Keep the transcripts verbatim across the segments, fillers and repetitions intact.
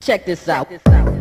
Check this out.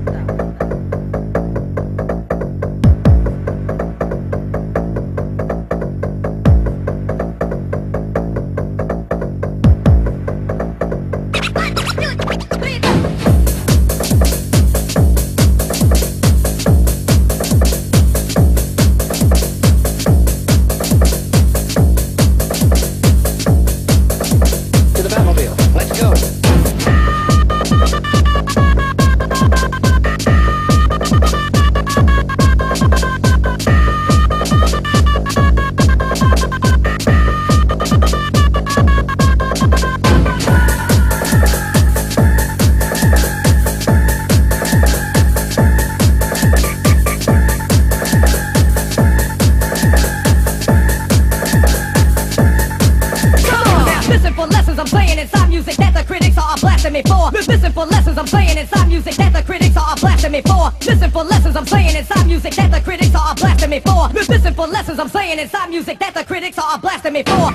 Listen for lessons I'm playing inside music that the critics are blasting me for. Listen for lessons I'm playing inside music that the critics are blasting me for. Listen for lessons I'm playing inside music that the critics are blasting me for.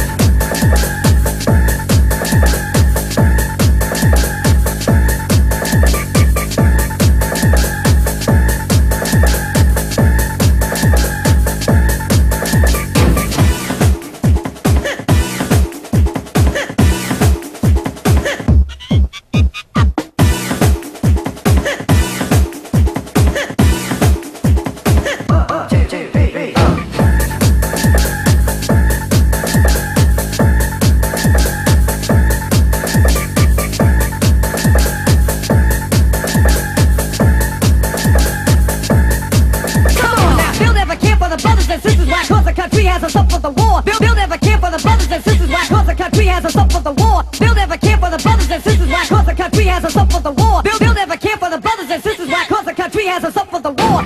Has us up for the war. Bill, Bill never cared for the brothers and sisters. Why? Cause the country has us up for the war. Bill never cared for the brothers and sisters. Why? Cause the country has us up for the war. Bill, Bill never cared for the brothers and sisters. Why? Cause the country has us up for the war.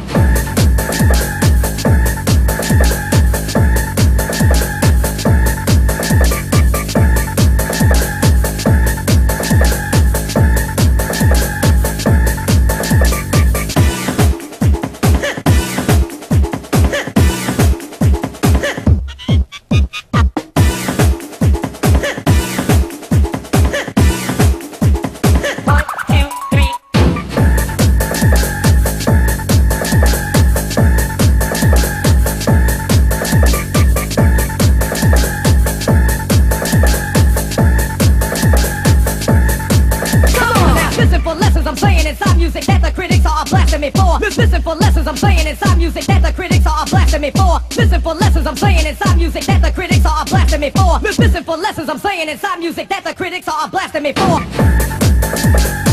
Listen for lessons I'm playing inside music that the critics are blasting me for. Listen for lessons I'm playing inside music that the critics are blasting me for. Listen for lessons I'm playing inside music that the critics are blasting me for.